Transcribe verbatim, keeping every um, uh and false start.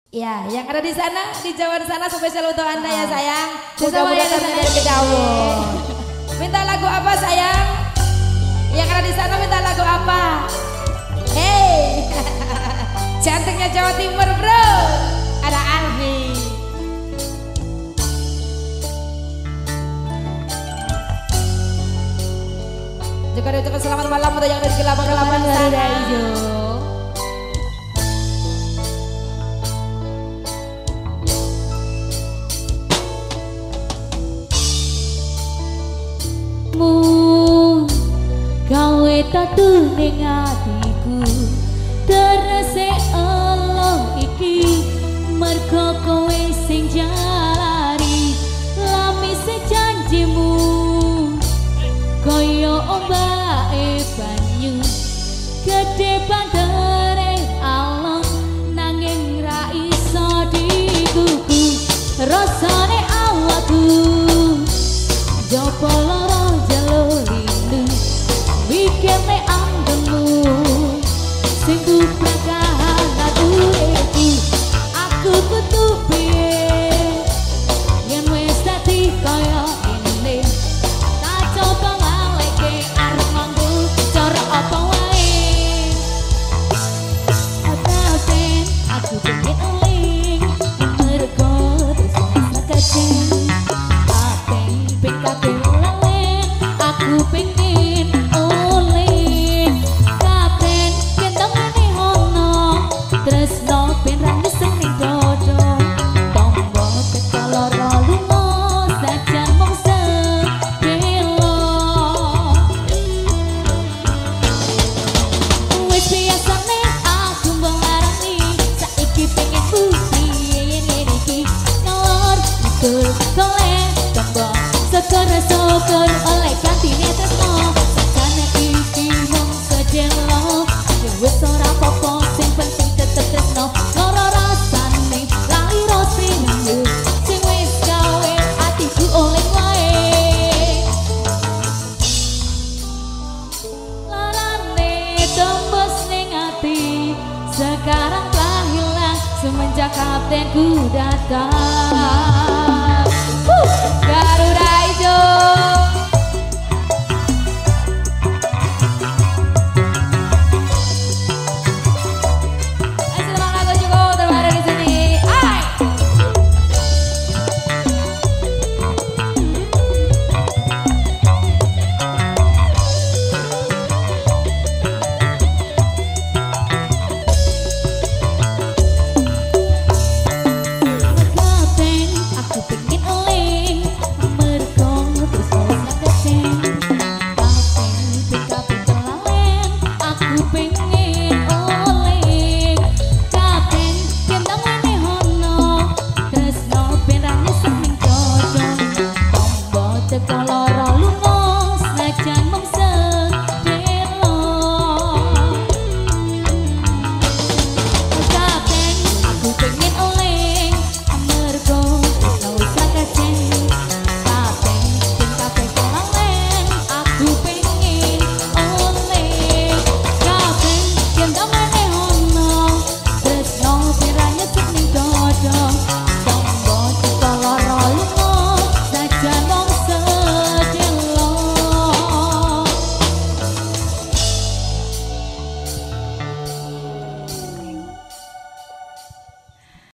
Ya, yang ada di sana, di Jawa sana spesial untuk Anda ya sayang. Mudah-mudahan dari Kedawon. Minta lagu apa sayang? Yang ada di sana minta lagu apa? Hey, cantiknya Jawa Timur bro. Ada Alfi. Juga diucapkan selamat malam untuk yang ada di kelapa-kelapan sana. Gawe tatu ning atiku terese Allah iki mergo kowe sing jalari lamise janjimu kaya ombake banyu gede bantere alon nanging ra iso dikuku rasane awakku jopo loro jalur Wikene anggemu sing kuprakahan aku iki aku kudu piye yen wis dadi kaya ngene tak coba ngaleke arep nganggo cara apa wae atasen aku pengen eling mergo terus kaceng ate pekake lalen aku pengen syukur oleh kantine tresno sakjane iki mung sedelo wis ora apa-apa sing penting tetep tresno loro rasane lali rosine sing wis gawe atiku oleh wae larane tembus ning ati sekarang telah hilang semenjak kaptenku datang.